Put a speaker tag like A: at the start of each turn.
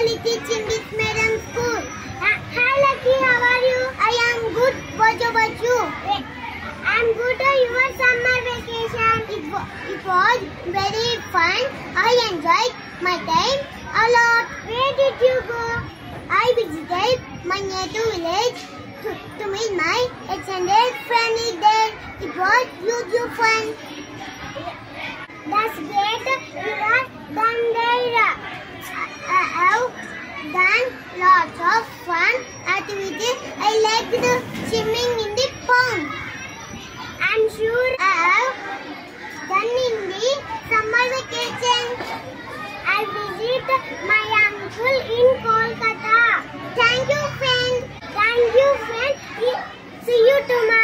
A: only teaching this Madam School. Hi Lucky, how are you? I am good. What about you? I am good. Your summer vacation. It was very fun. I enjoyed my time a lot. Where did you go? I visited my native village to meet my extended family there. It was huge fun. That's great. You are done there. I have done lots of fun activities. I liked swimming in the pond. I'm sure I have done in the summer vacation. I visit my uncle in Kolkata. Thank you, friend. See you tomorrow.